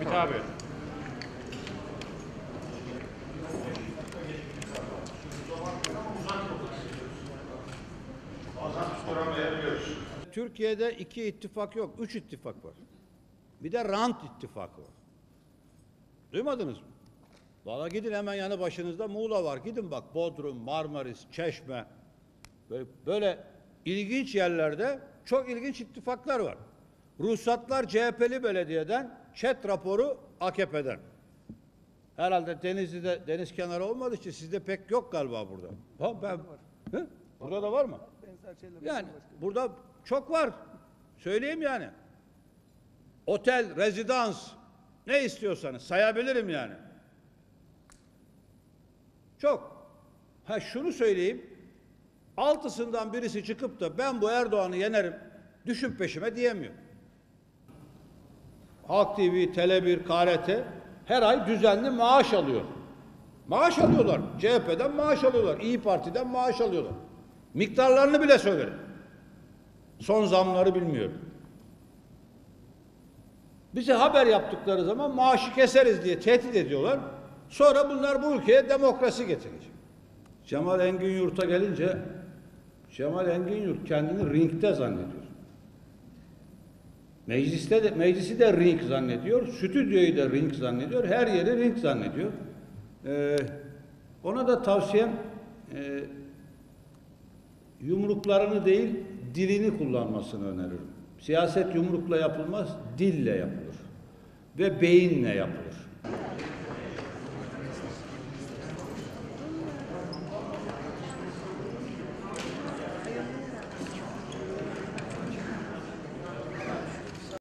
Tabii. Türkiye'de 2 ittifak yok, 3 ittifak var. Bir de rant ittifakı var. Duymadınız mı? Valla gidin hemen yanı başınızda Muğla var. Gidin bak Bodrum, Marmaris, Çeşme. Böyle ilginç yerlerde çok ilginç ittifaklar var. Ruhsatlar CHP'li belediyeden, ÇED raporu AKP'den. Herhalde Denizli'de deniz kenarı olmadığı için sizde pek yok galiba burada. He? Burada da var mı? Yani burada çok var. Söyleyeyim yani. Otel, rezidans, ne istiyorsanız sayabilirim yani. Çok. Ha şunu söyleyeyim. Altısından birisi çıkıp da ben bu Erdoğan'ı yenerim, düşün peşime diyemiyor. Halk TV, Tele1, KRT her ay düzenli maaş alıyor. Maaş alıyorlar. CHP'den maaş alıyorlar. İYİ Parti'den maaş alıyorlar. Miktarlarını bile söylerim. Son zamları bilmiyorum. Bize haber yaptıkları zaman maaşı keseriz diye tehdit ediyorlar. Sonra bunlar bu ülkeye demokrasi getirecek. Cemal Engin Yurt'a gelince Cemal Engin Yurt kendini ringde zannediyor. Meclisi de ring zannediyor, stüdyoyu da ring zannediyor, her yeri ring zannediyor. Ona da tavsiyem yumruklarını değil, dilini kullanmasını öneririm. Siyaset yumrukla yapılmaz, dille yapılır ve beyinle yapılır.